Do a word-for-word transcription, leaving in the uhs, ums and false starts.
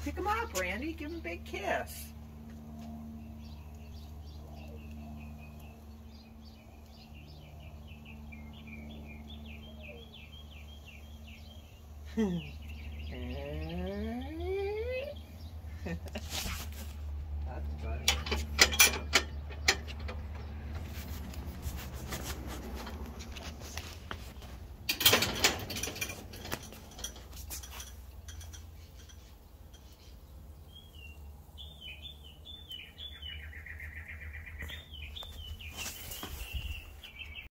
Pick him up, Randy. Give him a big kiss. Hmm.